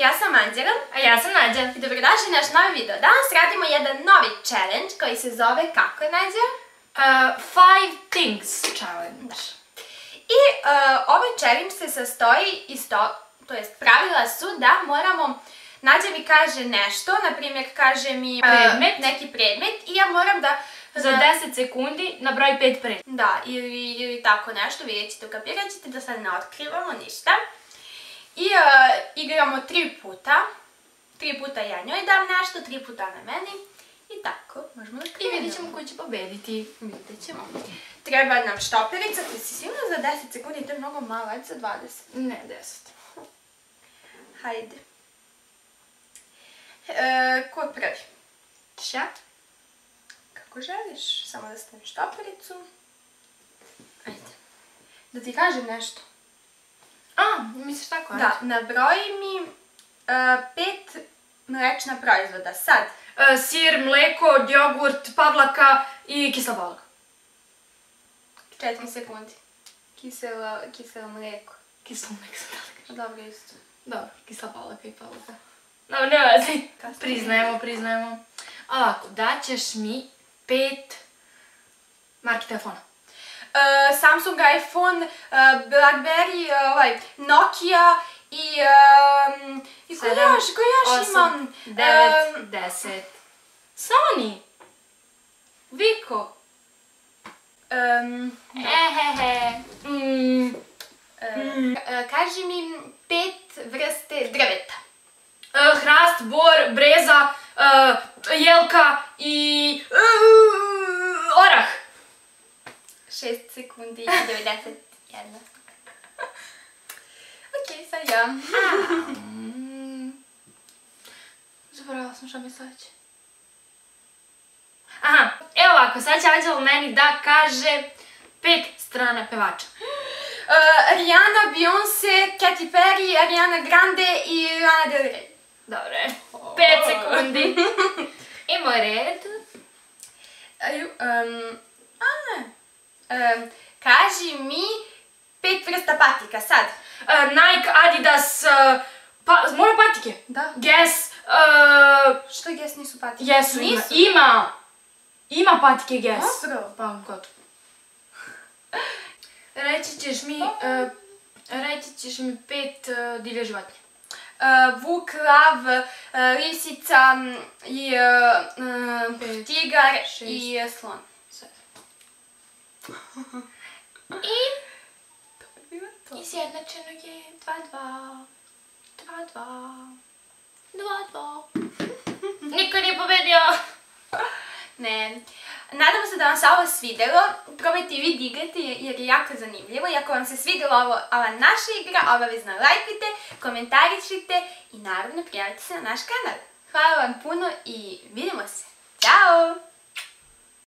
ja sam Anđela. A ja sam Nađa. I dobrodošli na naš novi video. Danas radimo jedan novi challenge koji se zove, kako je Nađa? 5 things challenge. I ovaj challenge se sastoji iz to jest pravila su da moramo, Nađa mi kaže nešto, na primjer kaže mi neki predmet i ja moram da za 10 sekundi nabroj 5 predmeta. Da, ili tako nešto, vidjet ćete, ukapirat ćete da sad ne otkrivamo ništa. I igramo 3 puta. 3 puta ja njoj dam nešto, 3 puta na meni. I tako, možemo da krenemo. I vidjet ćemo ko će pobediti. Vidjet ćemo. Treba nam štoperica, ti si sigurno za 10 sekundi, to je mnogo malo, ajde za 20. Ne, 10. Hajde. Ko prvi? Ćeš ja? Kako želiš, samo da stavim štopericu. Ajde. Da ti kažem nešto. Misliš tako? Da, nabroji mi 5 mlečna proizvoda. Sad. Sir, mleko, jogurt, pavlaka i kisela pavlaka. 4 sekundi. Kiselo mleko. Kisela mleko sam da kažem. Dobro, isto. Dobro, kisela pavlaka i pavlaka. No, ne vazi. Priznajemo. Ovako, daćeš mi 5 marki telefona. Samsung, iPhone, Blackberry, Nokia i ko još imam? 9, 10. Sony. Viko. Kaži mi 5 vrste drveta. Hrast, bor, breza, jelka i orah. 6 sekundi i 91. Ok, sad ja. Zaboravila sam šta mi sledeće. Aha, evo ovako, sad će Anđela meni da kaže 5 strana pevača. Rihanna, Beyoncé, Katy Perry, Ariana Grande i Lana Del Rey. Dobre, 5 sekundi. I moj red. Kaži mi 5 vrsta patika, sad. Nike, Adidas, mora patike? Da. Guess, Što Guess nisu patike? Jesu, ima patike Guess. Dobro. Pa, gotovo. Reći ćeš mi 5 divlje životinje. Vuk, lav, lisica, tigar i slon. I izjednačeno je 2-2. 2-2. Niko nije pobedio. Ne. Nadamo se da vam se ovo svidelo. Probajte i vi da igrate jer je jako zanimljivo. I ako vam se svidela ova naša igra, obavezno lajkujte, komentarišite i naravno prijavite se na naš kanal. Hvala vam puno i vidimo se. Ćao!